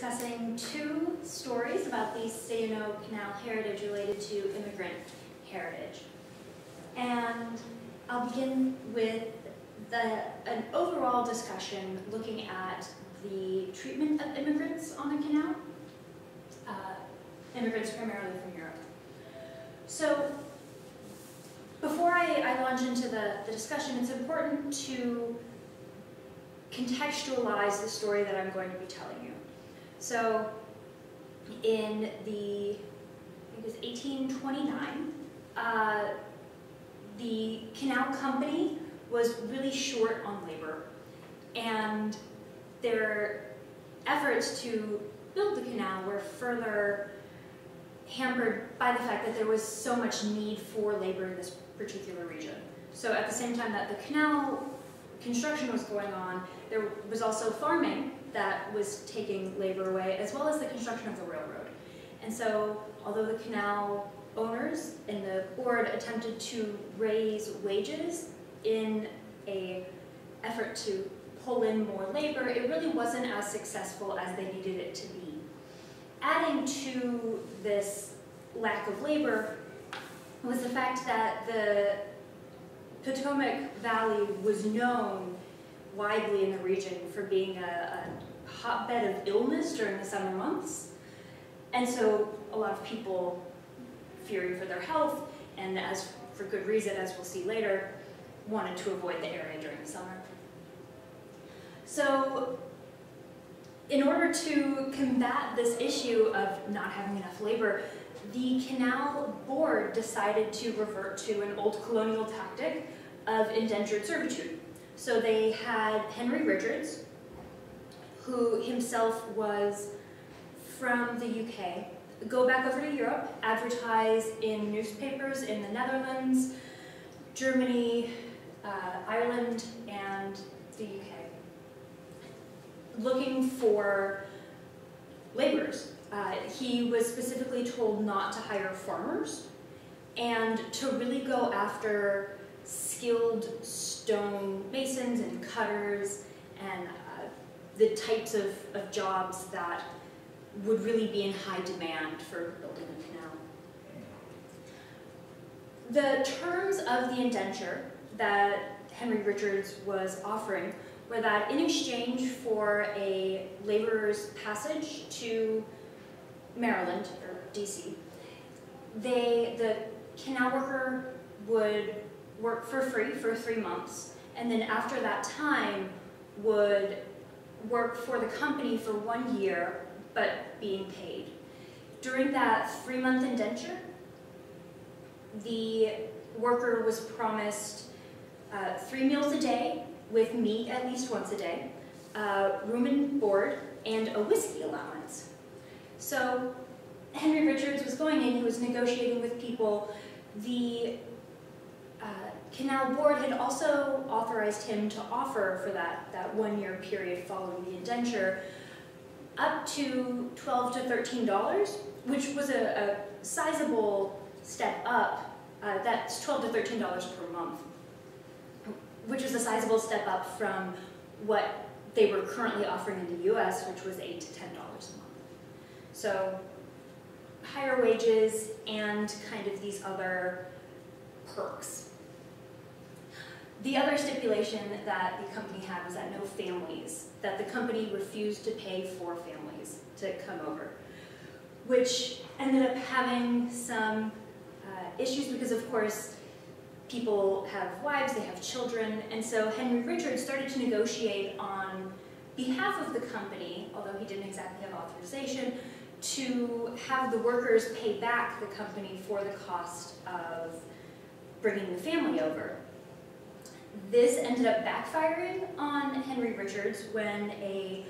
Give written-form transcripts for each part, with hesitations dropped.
discussing two stories about the Sayano Canal heritage related to immigrant heritage. And I'll begin with an overall discussion looking at the treatment of immigrants on the canal, immigrants primarily from Europe. So before I launch into the discussion, it's important to contextualize the story that I'm going to be telling you. So in the, I think it was 1829, the canal company was really short on labor, and their efforts to build the canal were further hampered by the fact that there was so much need for labor in this particular region. So at the same time that the canal construction was going on, there was also farming that was taking labor away, as well as the construction of the railroad. And so although the canal owners and the board attempted to raise wages in an effort to pull in more labor, it really wasn't as successful as they needed it to be. Adding to this lack of labor was the fact that the Potomac Valley was known widely in the region for being a hotbed of illness during the summer months. And so a lot of people, fearing for their health, and as for good reason, as we'll see later, wanted to avoid the area during the summer. So in order to combat this issue of not having enough labor, the canal board decided to revert to an old colonial tactic of indentured servitude. So they had Henry Richards, who himself was from the UK, go back over to Europe, advertise in newspapers in the Netherlands, Germany, Ireland, and the UK, looking for laborers. He was specifically told not to hire farmers and to really go after skilled stone masons and cutters and the types of jobs that would really be in high demand for building a canal. The terms of the indenture that Henry Richards was offering were that in exchange for a laborer's passage to Maryland, or DC, the canal worker would work for free for 3 months, and then after that time would work for the company for 1 year, but being paid. During that 3-month indenture, the worker was promised 3 meals a day with meat at least once a day, room and board, and a whiskey allowance. So Henry Richards was going in, he was negotiating with people. The canal board had also authorized him to offer for that 1 year period following the indenture up to $12 to $13, which was a sizable step up. That's $12 to $13 per month, which was a sizable step up from what they were currently offering in the US, which was $8 to $10 a month. So higher wages and kind of these other perks. The other stipulation that the company had was that no families, that the company refused to pay for families to come over, which ended up having some issues because, of course, people have wives, they have children, and so Henry Richards started to negotiate on behalf of the company, although he didn't exactly have authorization, to have the workers pay back the company for the cost of bringing the family over. This ended up backfiring on Henry Richards when a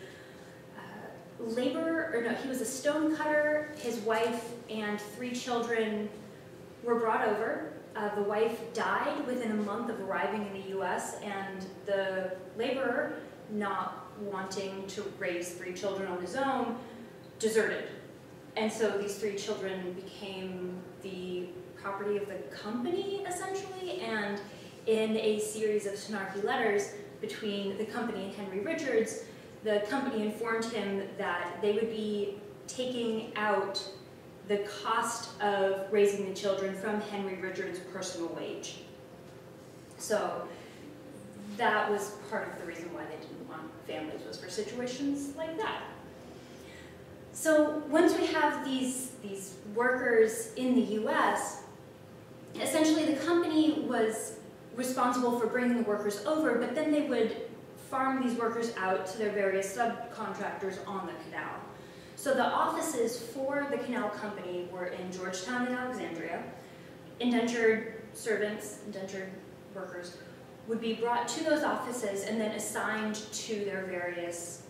he was a stone cutter, his wife and 3 children were brought over. The wife died within a month of arriving in the US, and the laborer, not wanting to raise 3 children on his own, deserted. And so these 3 children became the property of the company, essentially, and in a series of snarky letters between the company and Henry Richards, the company informed him that they would be taking out the cost of raising the children from Henry Richards' personal wage. So that was part of the reason why they didn't want families, was for situations like that. So once we have these workers in the US, essentially the company was responsible for bringing the workers over, but then they would farm these workers out to their various subcontractors on the canal. So the offices for the canal company were in Georgetown and Alexandria. Indentured servants, indentured workers, would be brought to those offices and then assigned to their various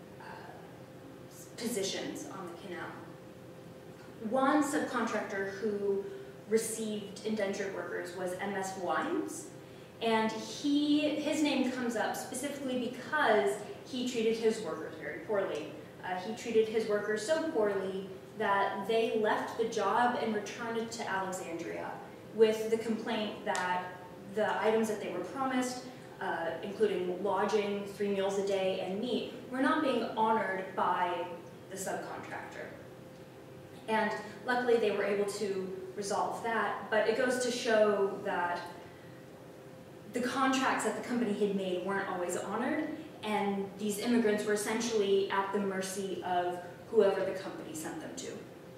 positions on the canal. One subcontractor who received indentured workers was M.S. Wines, and his name comes up specifically because he treated his workers very poorly. He treated his workers so poorly that they left the job and returned to Alexandria with the complaint that the items that they were promised, including lodging, 3 meals a day, and meat, were not being honored by the subcontractor. And luckily they were able to resolve that, but it goes to show that the contracts that the company had made weren't always honored, and these immigrants were essentially at the mercy of whoever the company sent them to.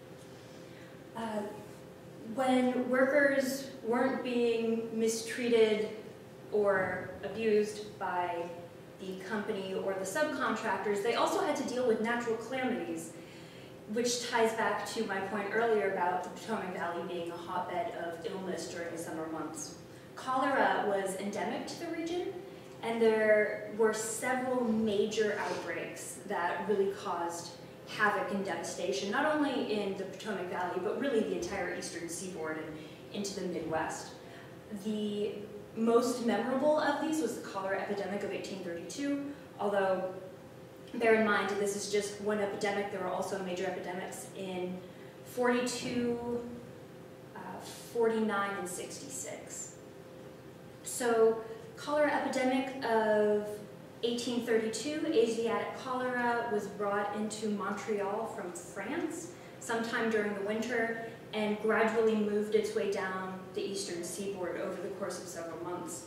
When workers weren't being mistreated or abused by the company or the subcontractors, they also had to deal with natural calamities, which ties back to my point earlier about the Potomac Valley being a hotbed of illness during the summer months. Cholera was endemic to the region, and there were several major outbreaks that really caused havoc and devastation, not only in the Potomac Valley, but really the entire eastern seaboard and into the Midwest. The most memorable of these was the cholera epidemic of 1832, although bear in mind this is just one epidemic. There were also major epidemics in 42, 49, and 66. So, cholera epidemic of 1832, Asiatic cholera was brought into Montreal from France sometime during the winter and gradually moved its way down the eastern seaboard over the course of several months.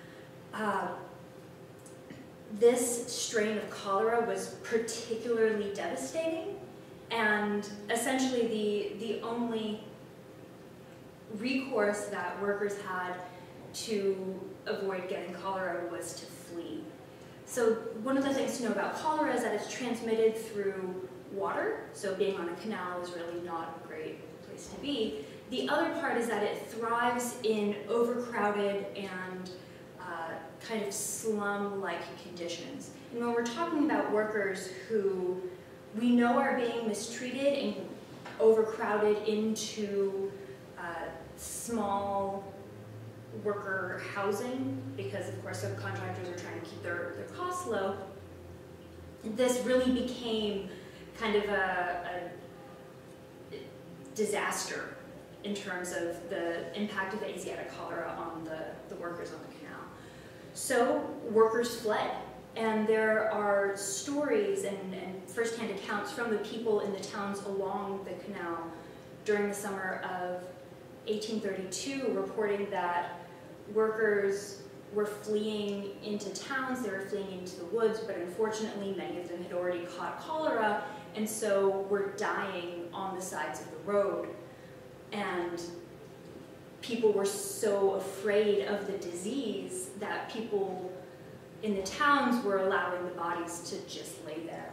This strain of cholera was particularly devastating, and essentially the only recourse that workers had to avoid getting cholera was to flee. So one of the things to know about cholera is that it's transmitted through water, so being on a canal is really not a great place to be. The other part is that it thrives in overcrowded and kind of slum-like conditions. And when we're talking about workers who we know are being mistreated and overcrowded into small worker housing, because of course subcontractors are trying to keep their costs low, this really became kind of a disaster in terms of the impact of the Asiatic cholera on the workers on the canal. So workers fled, and there are stories and first-hand accounts from the people in the towns along the canal during the summer of 1832 reporting that workers were fleeing into towns, they were fleeing into the woods, but unfortunately many of them had already caught cholera and so were dying on the sides of the road. And people were so afraid of the disease that people in the towns were allowing the bodies to just lay there.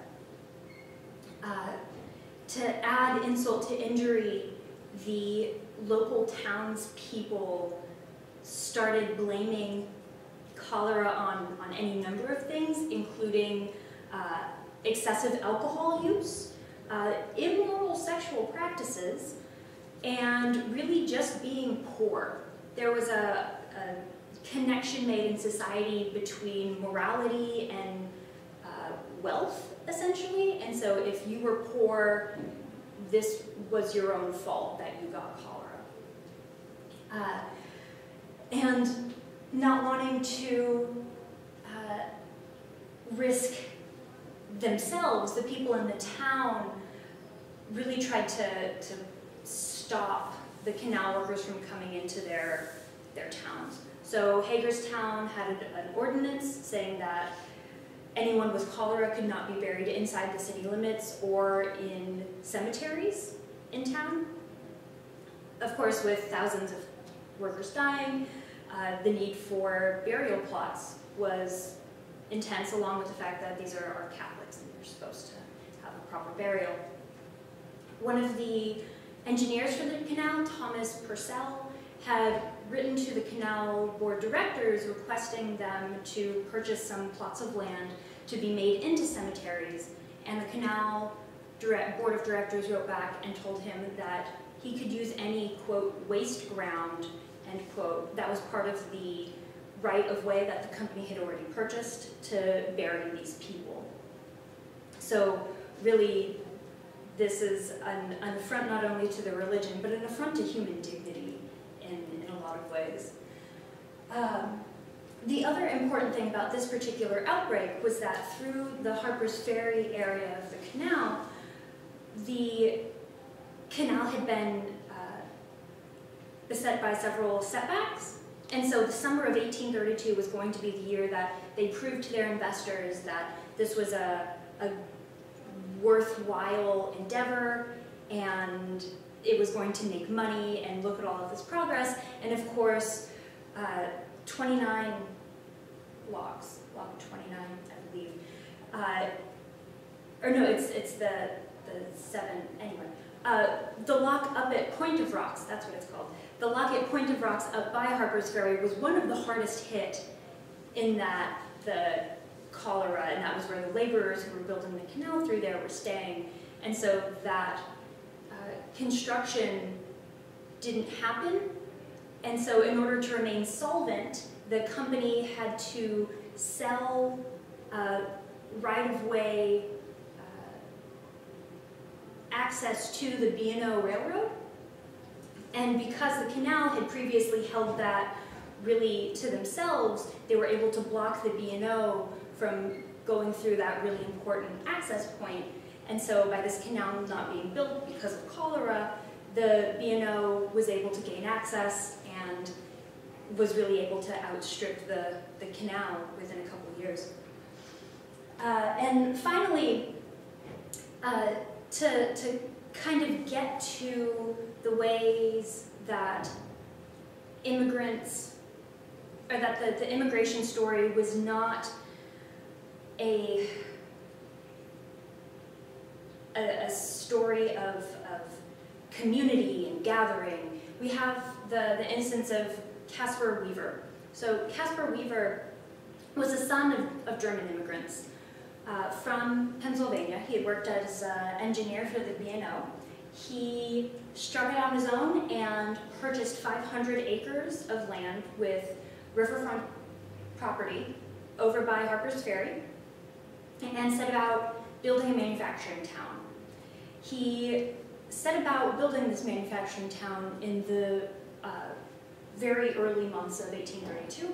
To add insult to injury, the local townspeople started blaming cholera on any number of things, including excessive alcohol use, immoral sexual practices, and really just being poor. There was a connection made in society between morality and wealth, essentially, and so if you were poor, this was your own fault that you got cholera. And not wanting to risk themselves, the people in the town, really tried to stop the canal workers from coming into their towns. So Hagerstown had an ordinance saying that anyone with cholera could not be buried inside the city limits or in cemeteries in town. Of course, with thousands of workers dying, the need for burial plots was intense, along with the fact that these are Catholics and they're supposed to have a proper burial. One of the engineers for the canal, Thomas Purcell, had written to the canal board directors requesting them to purchase some plots of land to be made into cemeteries, and the canal board of directors wrote back and told him that he could use any, quote, waste ground, end quote, that was part of the right-of-way that the company had already purchased to bury these people. So really, this is an affront not only to their religion, but an affront to human dignity in a lot of ways. The other important thing about this particular outbreak was that through the Harpers Ferry area of the canal had been beset by several setbacks. And so the summer of 1832 was going to be the year that they proved to their investors that this was a worthwhile endeavor, and it was going to make money, and look at all of this progress. And of course, 29 logs, log 29, I believe, or no, it's the 7, anyway. The lock up at Point of Rocks, that's what it's called. The lock at Point of Rocks up by Harpers Ferry was one of the hardest hit in that the cholera, and that was where the laborers who were building the canal through there were staying. And so that construction didn't happen. And so in order to remain solvent, the company had to sell right-of-way access to the B&O Railroad. And because the canal had previously held that really to themselves, they were able to block the B&O from going through that really important access point. And so by this canal not being built because of cholera, the B&O was able to gain access and was really able to outstrip the canal within a couple of years. And finally, to kind of get to the ways that immigrants, or that the immigration story was not a story of community and gathering. We have the instance of Caspar Weaver. So Caspar Weaver was a son of German immigrants from Pennsylvania. He had worked as an engineer for the B&O. He started on his own and purchased 500 acres of land with riverfront property over by Harpers Ferry and set about building a manufacturing town. He set about building this manufacturing town in the very early months of 1832.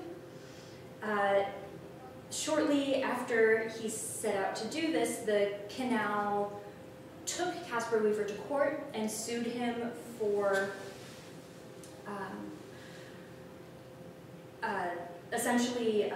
Shortly after he set out to do this, the canal took Caspar Weaver to court and sued him for essentially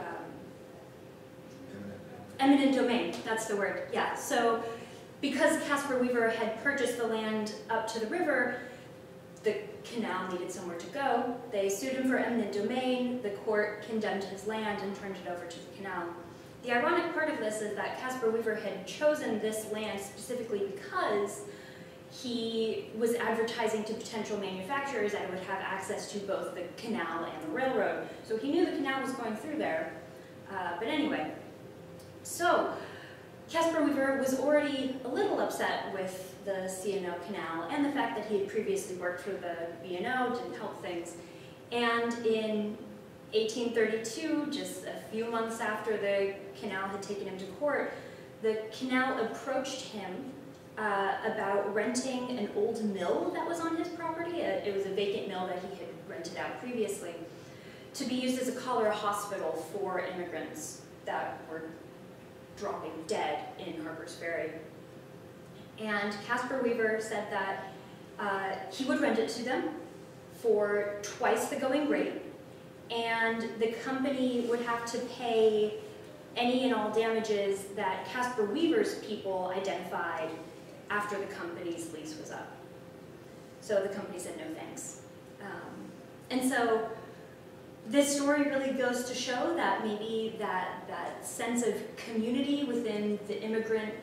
eminent domain, that's the word, yeah. So because Caspar Weaver had purchased the land up to the river, the canal needed somewhere to go. They sued him for eminent domain. The court condemned his land and turned it over to the canal. The ironic part of this is that Caspar Weaver had chosen this land specifically because he was advertising to potential manufacturers that it would have access to both the canal and the railroad. So he knew the canal was going through there. But anyway, so Caspar Weaver was already a little upset with the C&O Canal, and the fact that he had previously worked for the B&O didn't help things. And in 1832, just a few months after the canal had taken him to court, the canal approached him about renting an old mill that was on his property. It was a vacant mill that he had rented out previously, to be used as a cholera hospital for immigrants that were dropping dead in Harper's Ferry. And Caspar Weaver said that he would rent it to them for twice the going rate, and the company would have to pay any and all damages that Caspar Weaver's people identified after the company's lease was up. So the company said no thanks. And so this story really goes to show that maybe that sense of community within the immigrant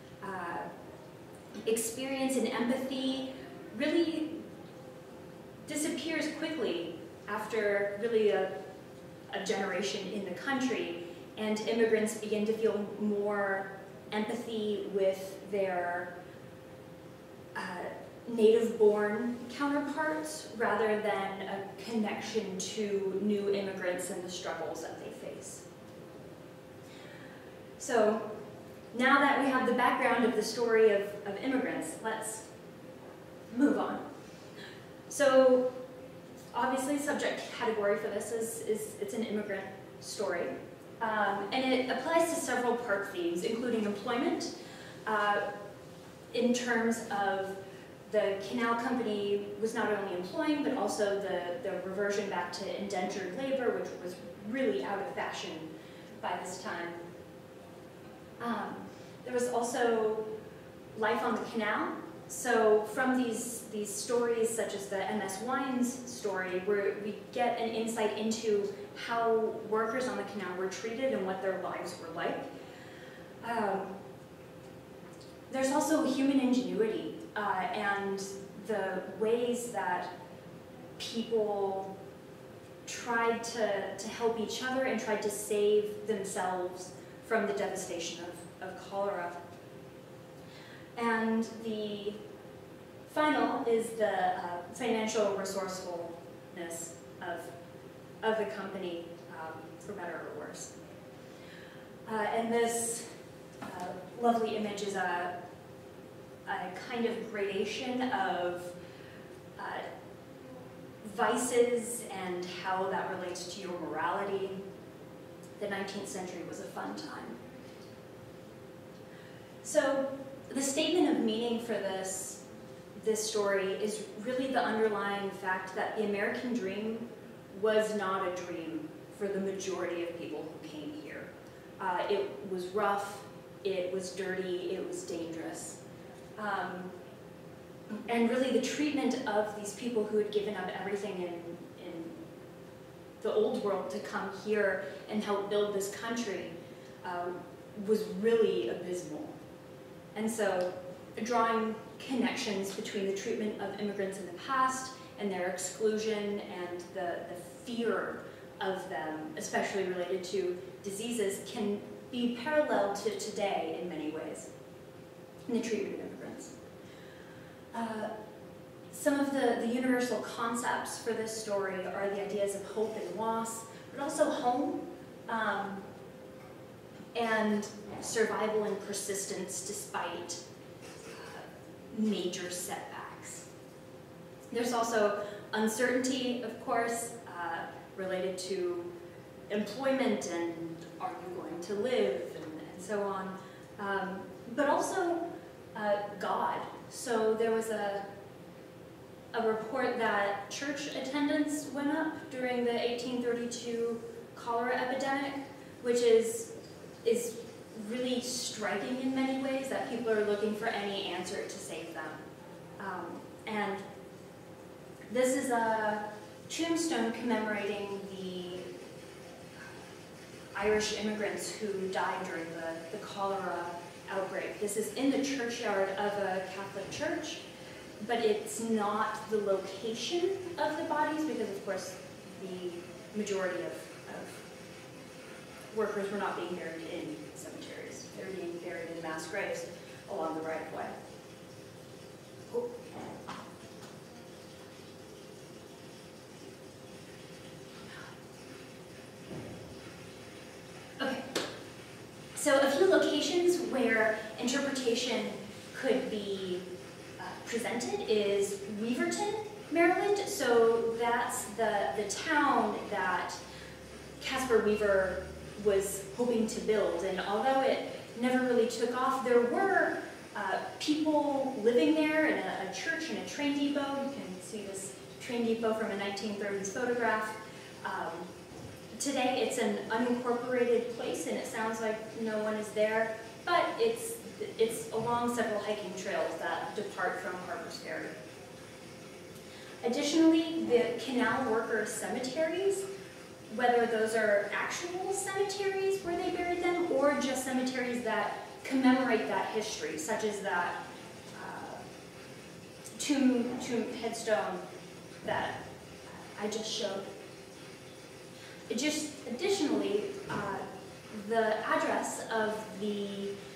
experience and empathy really disappears quickly after really a generation in the country, and immigrants begin to feel more empathy with their native-born counterparts rather than a connection to new immigrants and the struggles that they face. So now that we have the background of the story of immigrants, let's move on. So obviously, subject category for this is it's an immigrant story. And it applies to several part themes, including employment, in terms of the canal company was not only employing, but also the reversion back to indentured labor, which was really out of fashion by this time. There was also life on the canal. So from these stories, such as the MS Wines story, where we get an insight into how workers on the canal were treated and what their lives were like. There's also human ingenuity and the ways that people tried to help each other and tried to save themselves from the devastation of cholera. And the final is the financial resourcefulness of the company, for better or worse. And this lovely image is a kind of gradation of vices and how that relates to your morality. The 19th century was a fun time. So the statement of meaning for this story is really the underlying fact that the American dream was not a dream for the majority of people who came here. It was rough, it was dirty, it was dangerous. And really the treatment of these people who had given up everything in the old world to come here and help build this country was really abysmal. And so drawing connections between the treatment of immigrants in the past and their exclusion and the fear of them, especially related to diseases, can be paralleled to today in many ways in the treatment of immigrants. Some of the universal concepts for this story are the ideas of hope and loss, but also home and survival and persistence despite major setbacks. There's also uncertainty, of course, related to employment and are you going to live and so on, but also God. So there was a report that church attendance went up during the 1832 cholera epidemic, which is really striking in many ways, that people are looking for any answer to save them. And this is a tombstone commemorating the Irish immigrants who died during the cholera outbreak. This is in the churchyard of a Catholic church, but it's not the location of the bodies because, of course, the majority of workers were not being buried in cemeteries. They were being buried in mass graves along the right-of-way. Oh. Okay, so a few locations where interpretation could be presented is Weaverton, Maryland. So that's the town that Caspar Weaver was hoping to build, and although it never really took off. There were people living there in a church and a train depot. You can see this train depot from a 1930s photograph. Today it's an unincorporated place and it sounds like no one is there, but it's along several hiking trails that depart from Harper's Ferry. Additionally, the canal workers' cemeteries, whether those are actual cemeteries where they buried them or just cemeteries that commemorate that history, such as that tomb headstone that I just showed. Additionally, the address of the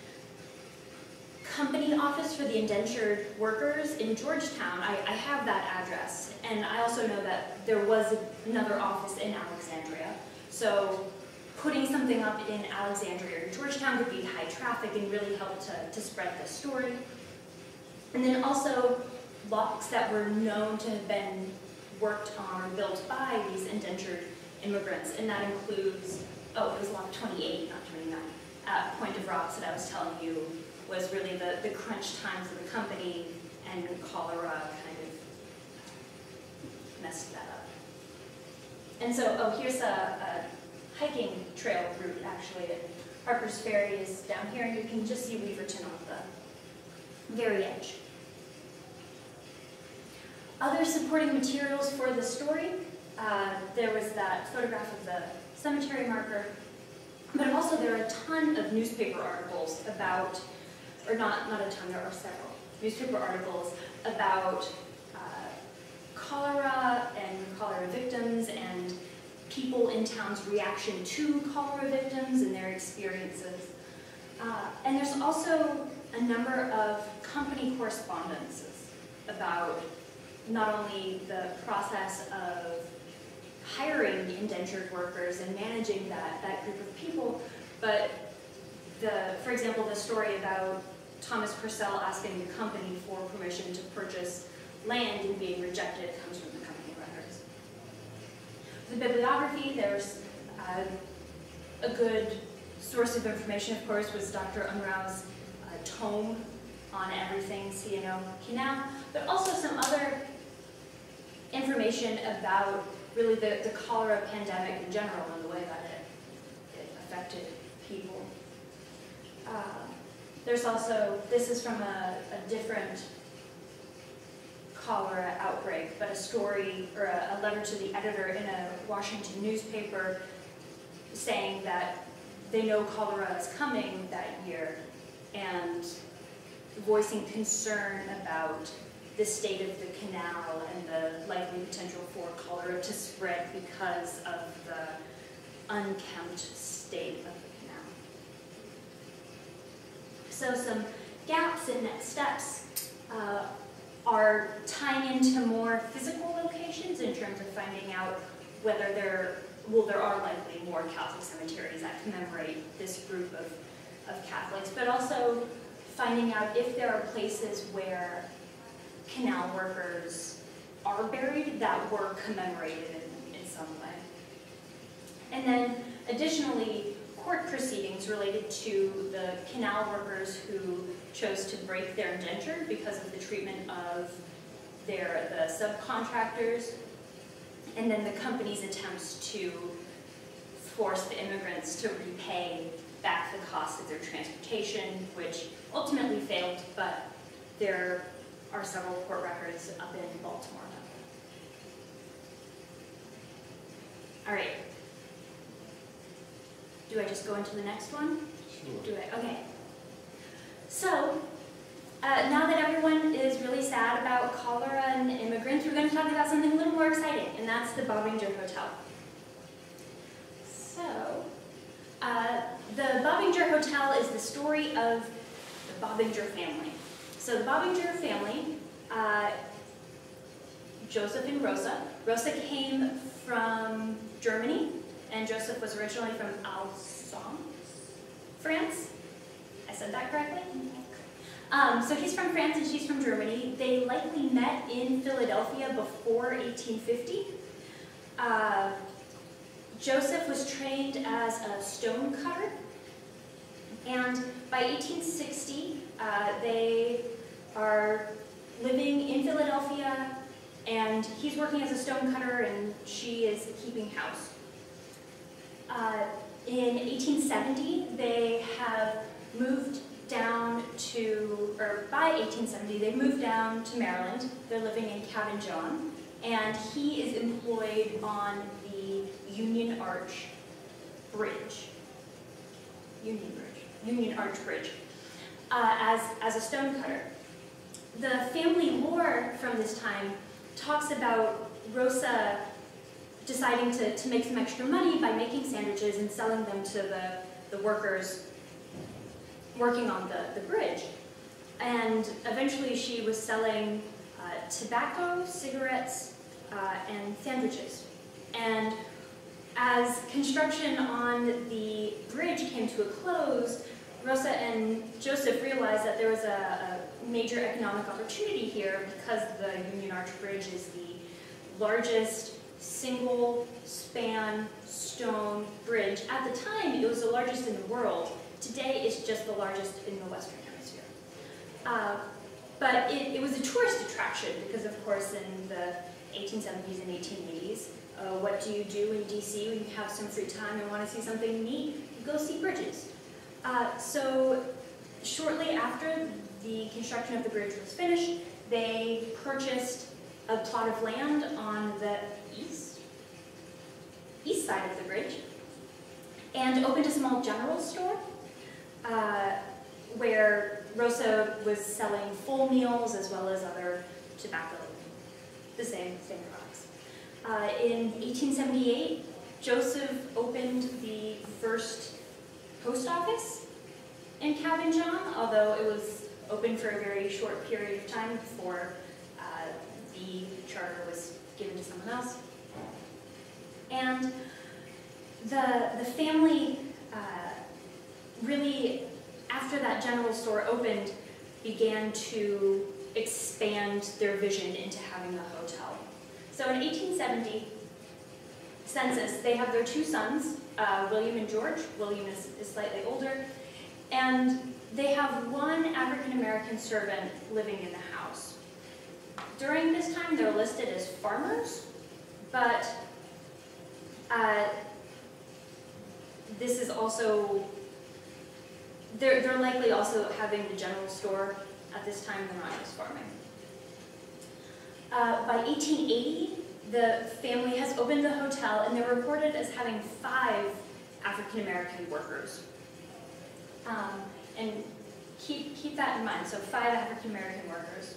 company office for the indentured workers in Georgetown, I have that address, and I also know that there was another office in Alexandria. So putting something up in Alexandria or Georgetown would be high traffic and really help to spread the story. And then also locks that were known to have been worked on or built by these indentured immigrants, and that includes, oh, it was lock 28, not 29, at Point of Rocks that I was telling you was really the crunch times of the company, and cholera kind of messed that up. And so, oh, here's a hiking trail route, actually. Harper's Ferry is down here, and you can just see Weaverton on the very edge. Other supporting materials for the story, there was that photograph of the cemetery marker, but also there are a ton of newspaper articles about, or not a ton, there are several newspaper articles about cholera and cholera victims and people in town's reaction to cholera victims and their experiences. And there's also a number of company correspondences about not only the process of hiring indentured workers and managing that group of people, but for example, the story about Thomas Purcell asking the company for permission to purchase land and being rejected comes from the company records. The bibliography, there's a good source of information, of course, was Dr. Unrau's tome on everything C&O Canal, but also some other information about really the cholera pandemic in general and the way that it affected people. There's also, this is from a different cholera outbreak, but a story or a letter to the editor in a Washington newspaper saying that they know cholera is coming that year and voicing concern about the state of the canal and the likely potential for cholera to spread because of the unkempt state of the canal. So some gaps in next steps are tying into more physical locations in terms of finding out whether there are likely more Catholic cemeteries that commemorate this group of Catholics, but also finding out if there are places where canal workers are buried that were commemorated in some way. And then additionally, court proceedings related to the canal workers who chose to break their indenture because of the treatment of the subcontractors, and then the company's attempts to force the immigrants to repay back the cost of their transportation, which ultimately failed, but there are several court records up in Baltimore. All right. Do I just go into the next one? Sure. Do I? Okay. So, now that everyone is really sad about cholera and immigrants, we're going to talk about something a little more exciting, and that's the Bobinger Hotel. So, the Bobinger Hotel is the story of the Bobinger family. So the Bobinger family, Joseph and Rosa. Rosa came from Germany, and Joseph was originally from Alsace, France. I said that correctly? So he's from France and she's from Germany. They likely met in Philadelphia before 1850. Joseph was trained as a stone cutter, And by 1860, they are living in Philadelphia, and he's working as a stonecutter, and she is keeping house. In 1870, they have moved down to, or by 1870, they moved down to Maryland. They're living in Cabin John, and he is employed on the Union Arch Bridge. Union Arch Bridge, as a stonecutter. The family lore from this time talks about Rosa deciding to make some extra money by making sandwiches and selling them to the workers working on the bridge. And eventually she was selling tobacco, cigarettes, and sandwiches. And as construction on the bridge came to a close, Rosa and Joseph realized that there was a major economic opportunity here because the Union Arch Bridge is the largest single-span stone bridge. At the time, it was the largest in the world. Today, it's just the largest in the Western Hemisphere. But it was a tourist attraction because, of course, in the 1870s and 1880s, what do you do in DC when you have some free time and want to see something neat? You go see bridges. So shortly after the construction of the bridge was finished, they purchased a plot of land on the east side of the bridge and opened a small general store where Rosa was selling full meals as well as other tobacco, the same products. In 1878, Joseph opened the first post office in Cabin John, although it was open for a very short period of time before the charter was given to someone else. And the family really, after that general store opened, began to expand their vision into having a hotel. So in 1870 census, they have their two sons, William and George. William is slightly older. And they have one African-American servant living in the house. During this time, they're listed as farmers, but this is also, they're likely also having the general store at this time. They're not just farming. By 1880, the family has opened the hotel, and they're reported as having 5 African-American workers. And keep that in mind, so 5 African-American workers.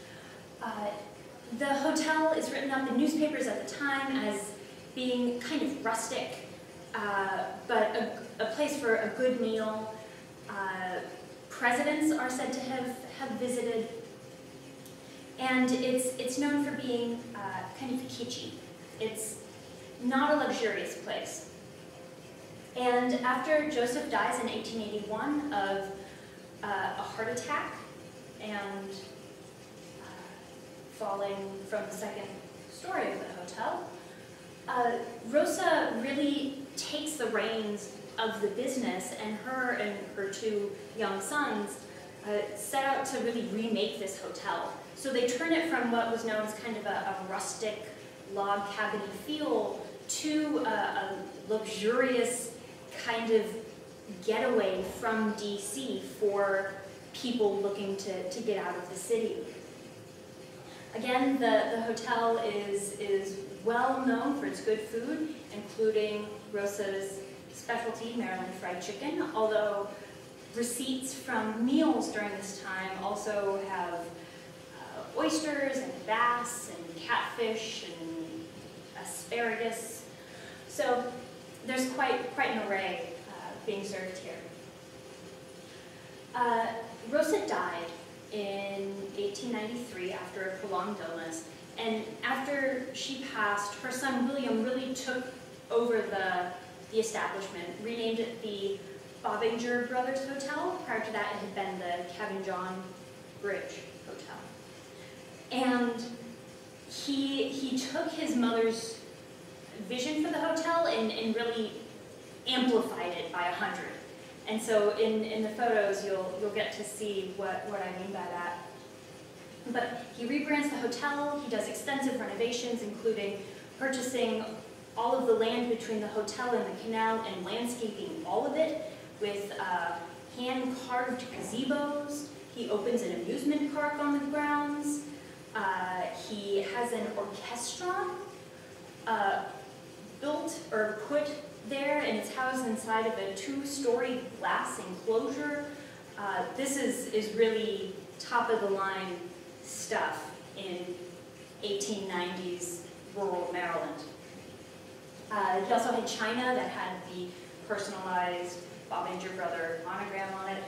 The hotel is written up in newspapers at the time as being kind of rustic, but a place for a good meal. Presidents are said to have visited. And it's known for being kind of kitschy. It's not a luxurious place. And after Joseph dies in 1881 of a heart attack and falling from the 2nd story of the hotel, Rosa really takes the reins of the business, and her 2 young sons set out to really remake this hotel. So they turn it from what was known as kind of a rustic log cabin-y feel to a luxurious kind of getaway from DC for people looking to get out of the city. Again, the hotel is well known for its good food, including Rosa's specialty, Maryland fried chicken, although receipts from meals during this time also have oysters and bass and catfish and asparagus. So there's quite an array being served here. Rosa died in 1893 after a prolonged illness, and after she passed, her son William really took over the establishment, renamed it the Bobbinger Brothers Hotel. Prior to that, it had been the Cabin John Bridge Hotel. And he took his mother's vision for the hotel and really amplified it by 100. And so in the photos, you'll get to see what I mean by that. But he rebrands the hotel, he does extensive renovations, including purchasing all of the land between the hotel and the canal and landscaping all of it with hand-carved gazebos. He opens an amusement park on the grounds. He has an orchestra built or put there, and it's housed inside of a 2-story glass enclosure. This is really top-of-the-line stuff in 1890s rural Maryland. He also had china that had the personalized Bobinger Brother monogram on it.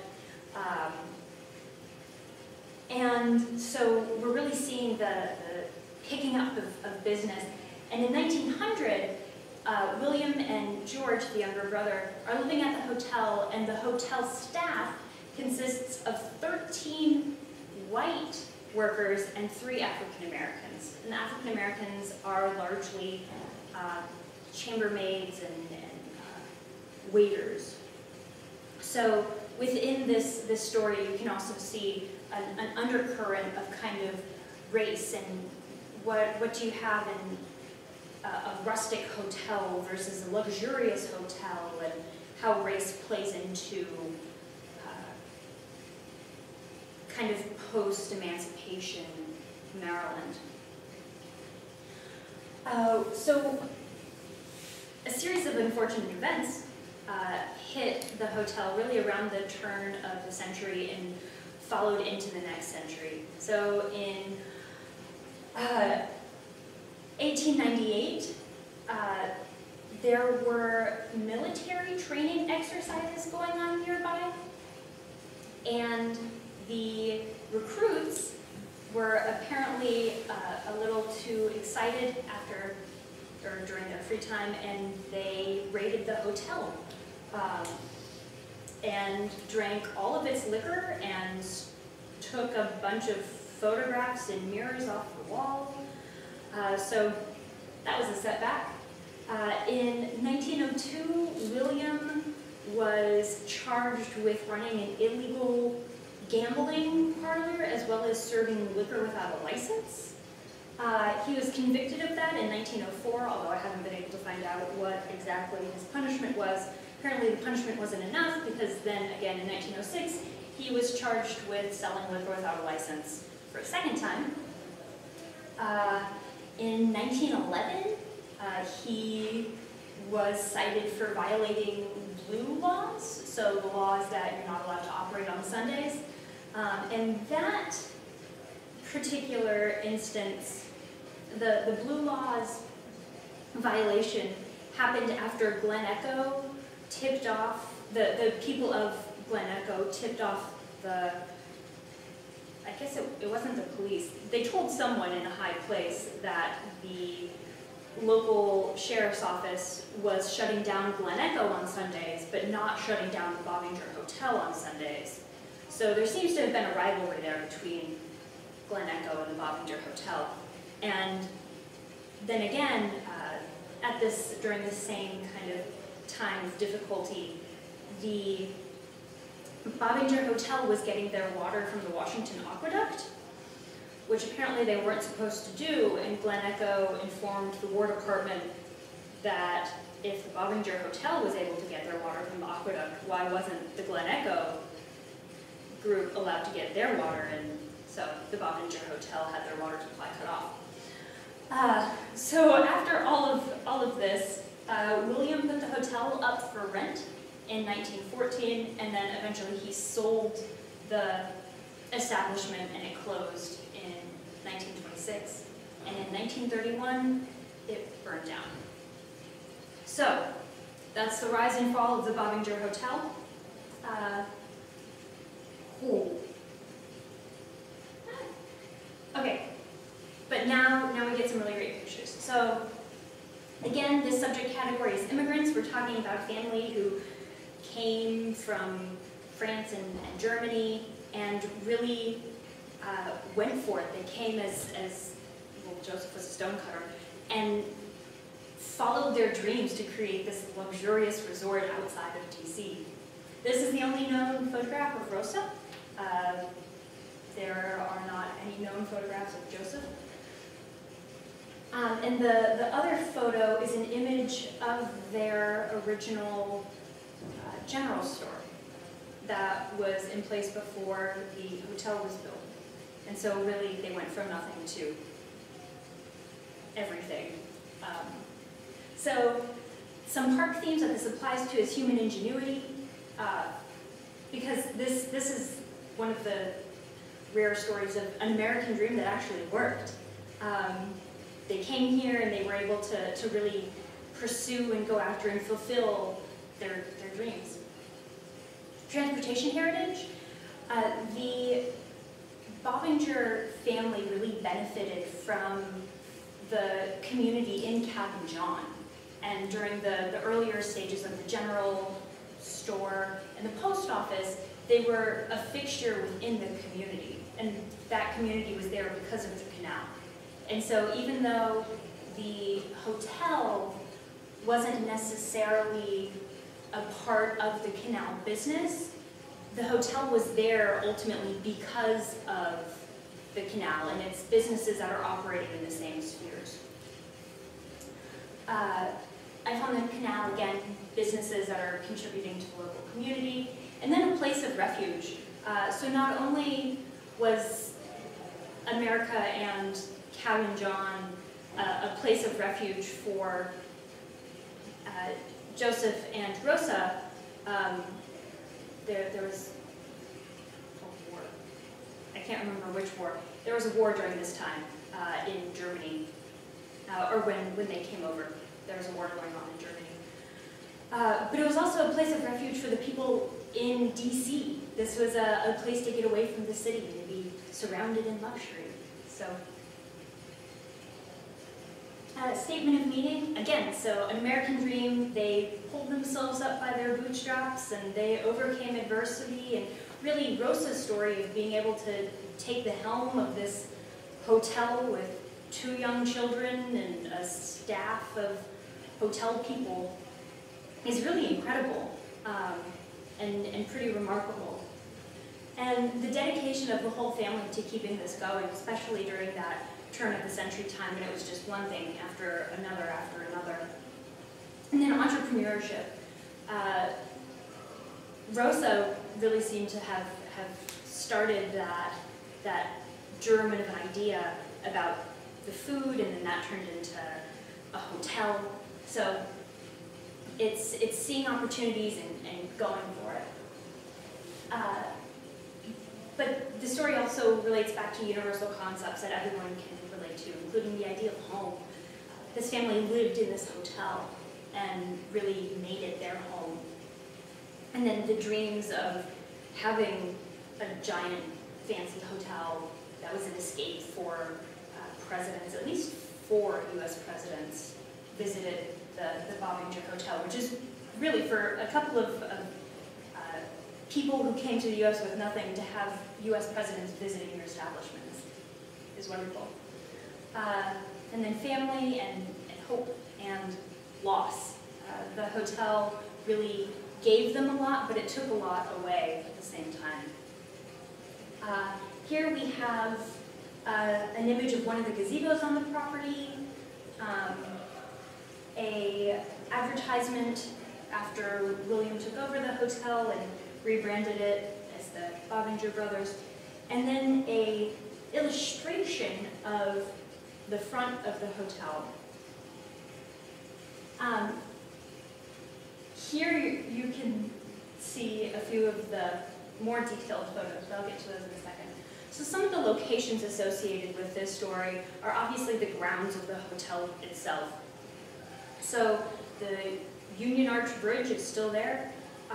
And so we're really seeing the picking up of business. And in 1900, William and George, the younger brother, are living at the hotel, and the hotel staff consists of 13 white workers and 3 African Americans. And the African Americans are largely chambermaids and waiters. So within this story, you can also see an undercurrent of kind of race and what do you have in a rustic hotel versus a luxurious hotel, and how race plays into kind of post-emancipation Maryland. So a series of unfortunate events hit the hotel really around the turn of the century and followed into the next century. So in 1898, there were military training exercises going on nearby, and the recruits were apparently a little too excited after or during their free time, and they raided the hotel and drank all of its liquor and took a bunch of photographs and mirrors off the wall. So that was a setback. In 1902, William was charged with running an illegal gambling parlor as well as serving liquor without a license. He was convicted of that in 1904, although I haven't been able to find out what exactly his punishment was. Apparently the punishment wasn't enough, because then again in 1906, he was charged with selling liquor without a license for a second time. In 1911, he was cited for violating blue laws, so the laws that you're not allowed to operate on Sundays. And that particular instance, the blue laws violation happened after Glen Echo tipped off, the people of Glen Echo tipped off the, I guess it wasn't the police. They told someone in a high place that the local sheriff's office was shutting down Glen Echo on Sundays, but not shutting down the Bobinger Hotel on Sundays. So there seems to have been a rivalry there between Glen Echo and the Bobinger Hotel. And then again, during the same kind of time of difficulty, the Bobinger Hotel was getting their water from the Washington Aqueduct, which apparently they weren't supposed to do, and Glen Echo informed the War Department that if the Bobinger Hotel was able to get their water from the aqueduct, why wasn't the Glen Echo group allowed to get their water? And so the Bobinger Hotel had their water supply cut off. So after all of this, William put the hotel up for rent in 1914, and then eventually he sold the establishment and it closed in 1926. And in 1931, it burned down. So that's the rise and fall of the Bobinger Hotel. Okay, but now we get some really great pictures. So again, this subject category is immigrants. We're talking about a family who came from France and Germany and really went for it. They came as well, Joseph was a stonecutter, and followed their dreams to create this luxurious resort outside of DC. This is the only known photograph of Rosa. There are not any known photographs of Joseph. And the other photo is an image of their original general store that was in place before the hotel was built. And so really they went from nothing to everything. So some park themes that this applies to is human ingenuity, because this is one of the rare stories of an American dream that actually worked. They came here and they were able to really pursue and go after and fulfill their dreams. Transportation heritage. The Bobinger family really benefited from the community in Cabin John. And during the earlier stages of the general store and the post office, they were a fixture within the community. And that community was there because of the canal. And so even though the hotel wasn't necessarily a part of the canal business, the hotel was there ultimately because of the canal and its businesses that are operating in the same spheres. I found the canal, again, businesses that are contributing to the local community, and then a place of refuge. So not only was America and Cabin John a place of refuge for Joseph and Rosa, there was a war. I can't remember which war. There was a war during this time in Germany, or when they came over. There was a war going on in Germany. But it was also a place of refuge for the people in DC. This was a place to get away from the city and to be surrounded in luxury. So, statement of meaning, again, so an American dream, they pulled themselves up by their bootstraps and they overcame adversity, and really Rosa's story of being able to take the helm of this hotel with 2 young children and a staff of hotel people is really incredible and pretty remarkable. And the dedication of the whole family to keeping this going, especially during that turn of the century time when it was just one thing after another after another. And then entrepreneurship. Rosa really seemed to have started that germ of an idea about the food, and then that turned into a hotel. So it's seeing opportunities and going for it. But the story also relates back to universal concepts that everyone can relate to, including the idea of home. This family lived in this hotel and really made it their home. And then the dreams of having a giant fancy hotel that was an escape for presidents. At least 4 US presidents visited the Bobinger Hotel, which is really for a couple of people who came to the US with nothing to have US presidents visiting your establishments is wonderful. And then family and hope and loss. The hotel really gave them a lot, but it took a lot away at the same time. Here we have an image of one of the gazebos on the property, a advertisement after William took over the hotel and rebranded it as the Bobinger Brothers, and then a illustration of the front of the hotel. Here you can see a few of the more detailed photos, but I'll get to those in a second. So some of the locations associated with this story are obviously the grounds of the hotel itself. So the Union Arch Bridge is still there,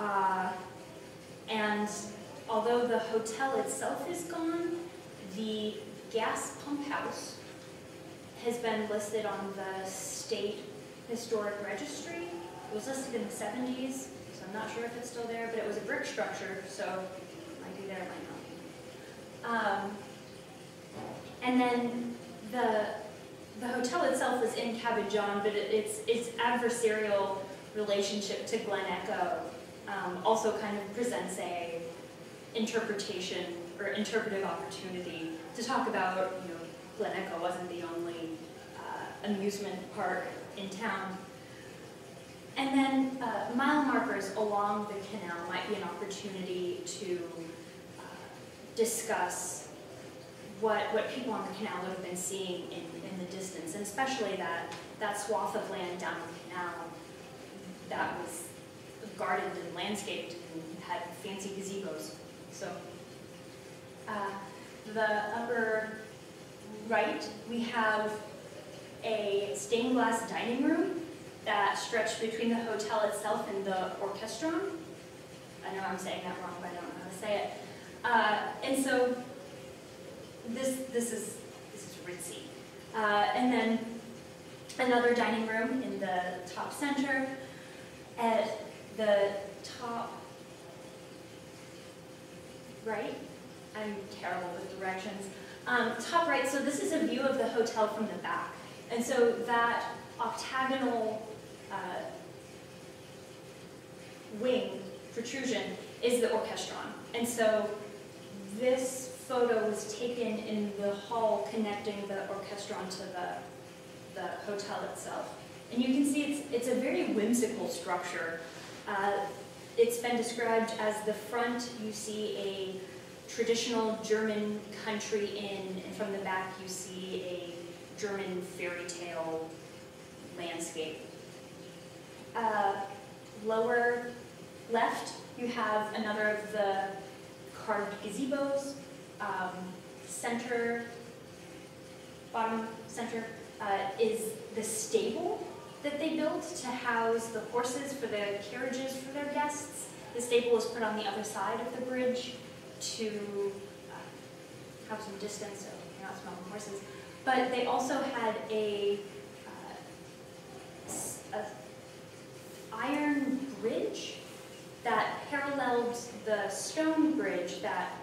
and although the hotel itself is gone, the gas pump house has been listed on the State Historic Registry. It was listed in the 70s, so I'm not sure if it's still there, but it was a brick structure, so it might be there, it might not be. And then the hotel itself is in Cabin John, but its adversarial relationship to Glen Echo also kind of presents a interpretation or interpretive opportunity to talk about, Glen Echo wasn't the only amusement park in town. And then mile markers along the canal might be an opportunity to discuss what people on the canal would have been seeing in the distance, and especially that swath of land down the canal that was gardened and landscaped and had fancy gazebos. So the upper right, we have a stained glass dining room that stretched between the hotel itself and the orchestron. I know I'm saying that wrong, but I don't know how to say it. And so this is ritzy. And then another dining room in the top center. At the top right, I'm terrible with directions. Top right, so this is a view of the hotel from the back. And so that octagonal wing protrusion is the orchestron. And so this photo was taken in the hall connecting the orchestron to the hotel itself. And you can see it's a very whimsical structure. It's been described as the front, you see a traditional German country inn, and from the back you see a German fairy tale landscape. Lower left, you have another of the carved gazebos. Bottom center is the stable that they built to house the horses for the carriages for their guests. The stable was put on the other side of the bridge to have some distance so you're not smelling horses. But they also had a iron bridge that paralleled the stone bridge that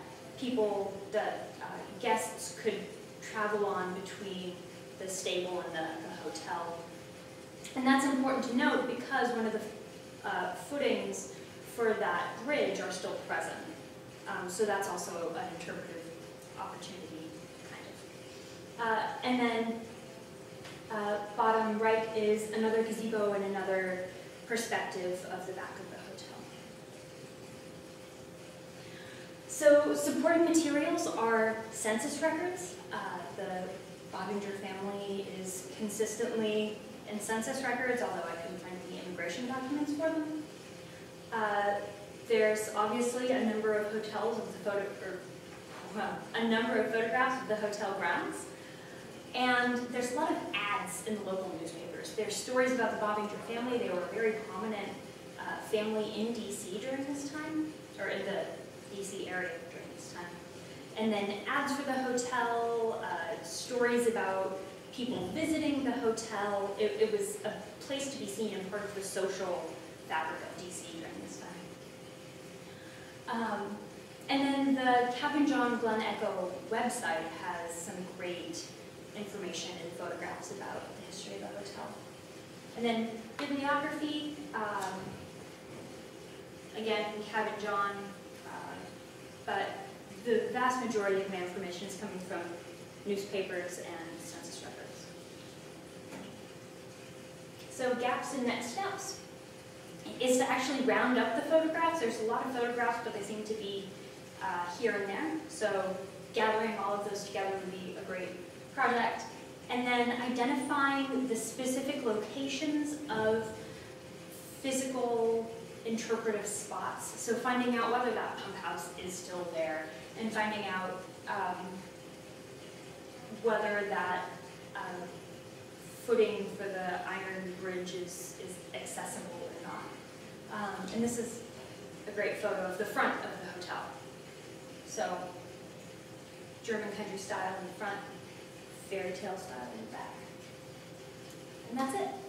guests could travel on between the stable and the hotel. And that's important to note because one of the footings for that bridge are still present. So that's also an interpretive opportunity, kind of. And then bottom right is another gazebo and another perspective of the back of the hotel. So supporting materials are census records. The Bobinger family is consistently in census records, although I couldn't find the immigration documents for them. There's obviously a number of hotels of a number of photographs of the hotel grounds, and there's a lot of ads in the local newspapers. There's stories about the Bobinger family. They were a very prominent family in DC during this time, or in the DC area during this time. And then ads for the hotel, stories about people visiting the hotel. It was a place to be seen and part of the social fabric of DC during this time. And then the Captain John Glen Echo website has some great information and photographs about the history of the hotel. And then bibliography, again, Cabin John, but the vast majority of my information is coming from newspapers and census records. So gaps and next steps is to actually round up the photographs. There's a lot of photographs, but they seem to be here and there. So gathering all of those together would be a great project. And then identifying the specific locations of physical interpretive spots. So finding out whether that pump house is still there, and finding out whether that footing for the iron bridge is accessible or not. And this is a great photo of the front of the hotel. So German country style in the front, fairy tale style in the back. And that's it.